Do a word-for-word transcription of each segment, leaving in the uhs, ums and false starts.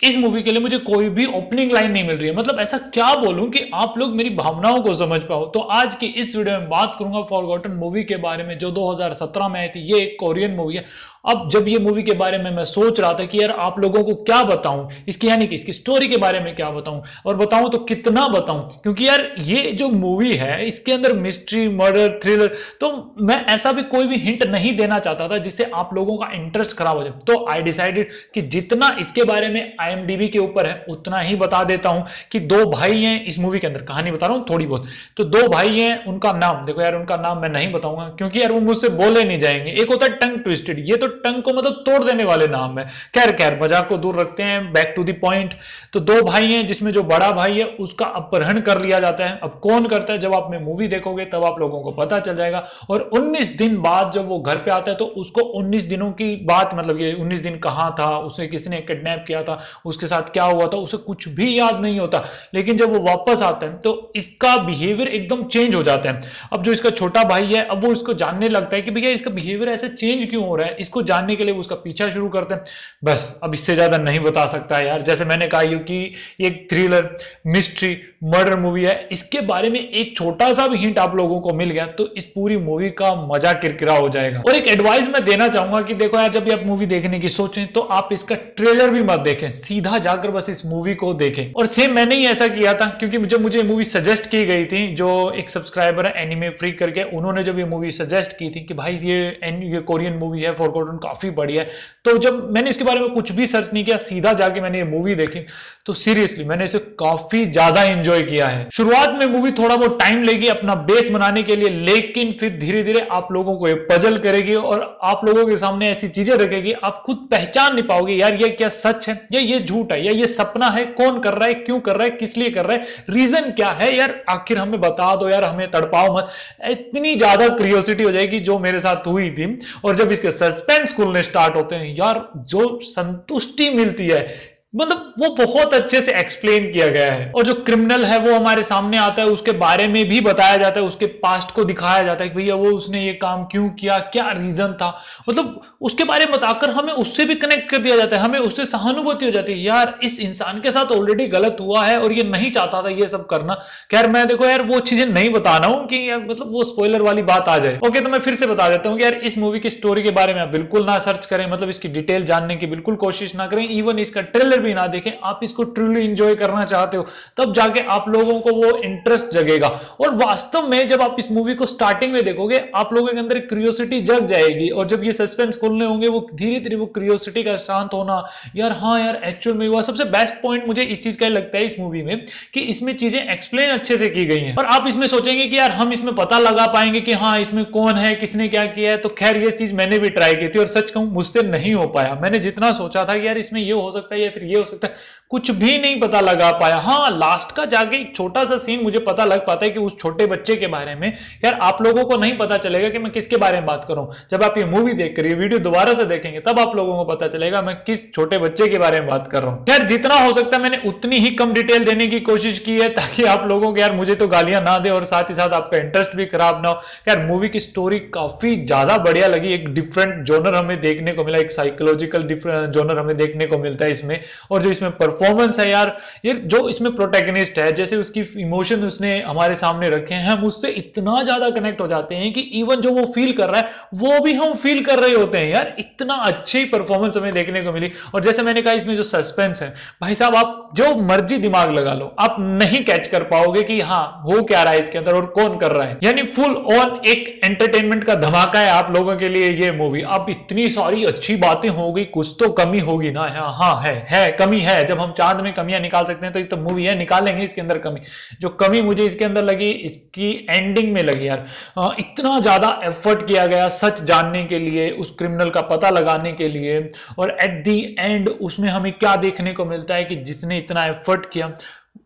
इस मूवी के लिए मुझे कोई भी ओपनिंग लाइन नहीं मिल रही है। मतलब ऐसा क्या बोलूं कि आप लोग मेरी भावनाओं को समझ पाओ। तो आज की इस वीडियो में बात करूंगा फॉरगॉटन मूवी के बारे में, जो दो हज़ार सत्रह में आई थी। ये एक कोरियन मूवी है। अब जब ये मूवी के बारे में मैं सोच रहा था कि यार आप लोगों को क्या बताऊं इसकी, यानी कि इसकी स्टोरी के बारे में क्या बताऊं, और बताऊं तो कितना बताऊं, क्योंकि यार ये जो मूवी है इसके अंदर मिस्ट्री, मर्डर, थ्रिलर, तो मैं ऐसा भी कोई भी हिंट नहीं देना चाहता था जिससे आप लोगों का इंटरेस्ट खराब हो जाए। तो आई डिसाइडेड कि जितना इसके बारे में आईएमडीबी के ऊपर है उतना ही बता देता हूं। कि दो भाई हैं इस मूवी के अंदर, कहानी बता रहा हूं थोड़ी बहुत। तो दो भाई हैं, उनका नाम देखो यार, उनका नाम मैं नहीं बताऊंगा क्योंकि यार वो मुझसे बोले नहीं जाएंगे। एक होता है टंग ट्विस्टेड, ये तो टंग को मतलब तोड़ देने वाले नाम है। खैर खैर मजाक को दूर रखते हैं, बैक टू द पॉइंट। तो दो भाई हैं जिसमें जो बड़ा भाई है उसका अपहरण कर लिया जाता है। अब कौन करता है, जब आप में मूवी देखोगे तब आप लोगों को पता चल जाएगा। और उन्नीस दिन बाद जब वो घर पे आता है तो उसको उन्नीस दिनों की बात, मतलब ये उन्नीस दिन कहां था, उसे किसने किडनैप किया था, उसके साथ क्या हुआ था, उसे कुछ भी याद नहीं होता। लेकिन जब वो वापस आता है तो इसका बिहेवियर एकदम चेंज हो जाता है। अब जो इसका छोटा भाई है, अब वो इसको जानने लगता है कि भैया इसका बिहेवियर ऐसे चेंज क्यों हो रहा है। इसको जानने के लिए वो उसका पीछा शुरू करते हैं। बस अब इससे ज्यादा नहीं बता सकता है यार। जैसे मैंने कहा कि एक थ्रिलर, मिस्ट्री, मर्डर मूवी है। इसके बारे में एक छोटा सा भी हिंट आप लोगों को मिल गया तो इस पूरी मूवी का मजा किरकिरा हो जाएगा। और एक एडवाइस मैं देना चाहूंगा कि देखो यार, जब भी आप मूवी देखने की सोचें तो आप इसका ट्रेलर भी मत देखें, सीधा जाकर बस इस मूवी को देखें। और सेम मैंने ही ऐसा किया था, क्योंकि जब मुझे मूवी सजेस्ट की गई थी, जो एक सब्सक्राइबर है एनिमे फ्रीक करके, उन्होंने जब ये मूवी सजेस्ट की थी कि भाई ये ये कोरियन मूवी है फॉरगॉटन, काफी बढ़िया है। तो जब मैंने इसके बारे में कुछ भी सर्च नहीं किया, सीधा जाके मैंने ये मूवी देखी, तो सीरियसली मैंने इसे काफी ज्यादा एंजॉय किया है। शुरुआत में मूवी थोड़ा बहुत टाइम लेगी अपना बेस बनाने के लिए, लेकिन फिर धीरे धीरे आप लोगों को ये पजल करेगी और आप लोगों के सामने ऐसी चीजें रखेगी आप खुद पहचान नहीं पाओगे यार ये क्या सच है या ये झूठ है या ये सपना है, कौन कर रहा है, क्यों कर रहा है, किस लिए कर रहा है, रीजन क्या है यार, आखिर हमें बता दो यार, हमें तड़पाओ मत। इतनी ज्यादा क्यूरियोसिटी हो जाएगी जो मेरे साथ हुई थी। और जब इसके सस्पेंस खुलने स्टार्ट होते हैं यार, जो संतुष्टि मिलती है, मतलब वो बहुत अच्छे से एक्सप्लेन किया गया है। और जो क्रिमिनल है वो हमारे सामने आता है, उसके बारे में भी बताया जाता है, उसके पास्ट को दिखाया जाता है कि भैया वो उसने ये काम क्यों किया, क्या रीजन था, मतलब उसके बारे में बताकर हमें उससे भी कनेक्ट कर दिया जाता है, हमें उससे सहानुभूति हो जाती है यार इस इंसान के साथ ऑलरेडी गलत हुआ है और ये नहीं चाहता था ये सब करना। खैर मैं देखो यार वो चीजें नहीं बता रहा हूं कि यार मतलब वो स्पॉइलर वाली बात आ जाए। ओके, तो मैं फिर से बता देता हूं कि यार इस मूवी की स्टोरी के बारे में आप बिल्कुल ना सर्च करें, मतलब इसकी डिटेल जानने की बिल्कुल कोशिश ना करें, इवन इसका ट्रेलर भी ना देखें। आप इसको ट्रूली एंजॉय करना चाहते हो तब जाके आप लोगों को वो इंटरेस्ट जगेगा। और वास्तव में जब आप इस मूवी को स्टार्टिंग में देखोगे आप लोगों के अंदर क्यूरियोसिटी जग जाएगी, और जब ये सस्पेंस खोलने होंगे वो धीरे धीरे वो क्यूरियोसिटी का शांत होना, यार हाँ यार एक्चुअल में हुआ। सबसे बेस्ट पॉइंट मुझे इस चीज का लगता है इस मूवी में कि इसमें चीजें एक्सप्लेन अच्छे से की गई हैं। और आप इसमें सोचेंगे कि यार हम इसमें पता लगा पाएंगे कि हाँ इसमें कौन है, किसने क्या किया है। तो खैर ये चीज मैंने भी ट्राई की थी और सच कहूं मुझसे नहीं हो पाया। मैंने जितना सोचा था कि यार इसमें ये हो सकता है या फिर ये हो सकता है, कुछ भी नहीं पता लगा पाया। हाँ लास्ट का जाके एक छोटा सा सीन मुझे पता लग पाता है कि उस छोटे बच्चे के बारे में। यार आप लोगों को नहीं पता चलेगा कि मैं किसके बारे में बात कर रहा हूं। जब आप ये मूवी देख कर ये वीडियो दोबारा से देखेंगे तब आप लोगों को पता चलेगा मैं किस छोटे बच्चे के बारे में बात कर रहा हूं। यार जितना हो सकता है मैंने उतनी ही कम डिटेल देने की कोशिश की है ताकि आप लोगों को यार मुझे तो गालियां ना दे और साथ ही साथ आपका इंटरेस्ट भी खराब ना हो। यार मूवी की स्टोरी काफी ज्यादा बढ़िया लगी। एक डिफरेंट जोनर हमें देखने को मिला, एक साइकोलॉजिकल जोनर हमें देखने को मिलता है इसमें। और जो इसमें परफॉर्मेंस है यार, ये जो इसमें प्रोटैगनिस्ट है, जैसे उसकी इमोशन उसने हमारे सामने रखे हैं, हम उससे इतना ज्यादा कनेक्ट हो जाते हैं कि इवन जो वो फील कर रहा है वो भी हम फील कर रहे होते हैं। यार इतना अच्छी परफॉर्मेंस हमें देखने को मिली। और जैसे मैंने कहा इसमें जो सस्पेंस है भाई साहब, आप जो मर्जी दिमाग लगा लो आप नहीं कैच कर पाओगे कि हाँ हो क्या रहा है इसके अंदर और कौन कर रहा है। यानी फुल ऑन एक एंटरटेनमेंट का धमाका है आप लोगों के लिए ये मूवी। अब इतनी सारी अच्छी बातें हो गई, कुछ तो कमी होगी ना। हाँ है है कमी है। जब हम चांद में कमियां निकाल सकते हैं तो ये तो मूवी है, निकालेंगे इसके अंदर कमी। जो कमी मुझे इसके अंदर लगी इसकी एंडिंग में लगी यार। आ, इतना ज्यादा एफर्ट किया गया सच जानने के लिए, उस क्रिमिनल का पता लगाने के लिए, और एट द एंड उसमें हमें क्या देखने को मिलता है कि जिसने इतना एफर्ट किया उस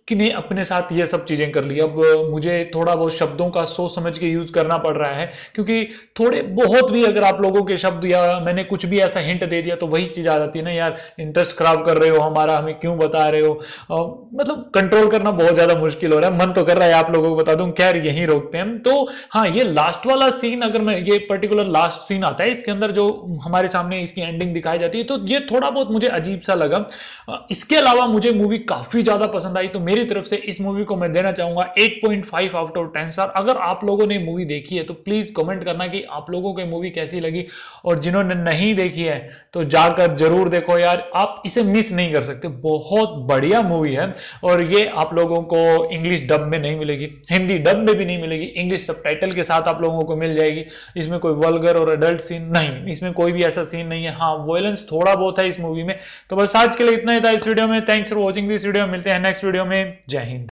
उसने अपने साथ ये सब चीजें कर ली। अब मुझे थोड़ा बहुत शब्दों का सोच समझ के यूज करना पड़ रहा है, क्योंकि थोड़े बहुत भी अगर आप लोगों के शब्द या मैंने कुछ भी ऐसा हिंट दे दिया तो वही चीज आ जाती है ना, यार इंटरेस्ट खराब कर रहे हो हमारा, हमें क्यों बता रहे हो। आ, मतलब कंट्रोल करना बहुत ज्यादा मुश्किल हो रहा है। मन तो कर रहा है आप लोगों को बता दूं, खैर यहीं रोकते हैं। तो हाँ, ये लास्ट वाला सीन, अगर मैं ये पर्टिकुलर लास्ट सीन आता है इसके अंदर जो हमारे सामने इसकी एंडिंग दिखाई जाती है, तो ये थोड़ा बहुत मुझे अजीब सा लगा। इसके अलावा मुझे मूवी काफी ज्यादा पसंद आई, तो मेरी तरफ से इस मूवी को मैं देना चाहूंगा eight point five out of ten star. अगर आप लोगों ने मूवी देखी है तो प्लीज कमेंट करना कि आप लोगों को मूवी कैसी लगी, और जिन्होंने नहीं देखी है तो जाकर जरूर देखो यार, आप इसे मिस नहीं कर सकते। बहुत बढ़िया मूवी है, और ये आप लोगों को इंग्लिश डब में नहीं मिलेगी, हिंदी डब में भी नहीं मिलेगी, इंग्लिश सबटाइटल के साथ आप लोगों को मिल जाएगी। इसमें कोई वल्गर और अडल्ट सीन नहीं, इसमें कोई भी ऐसा सीन नहीं है। हाँ, वायलेंस थोड़ा बहुत है इस मूवी में। तो बस आज के लिए इतना ही था इस वीडियो में। Thanks for watching this video, मिलते हैं नेक्स्ट वीडियो में। जय हिंद।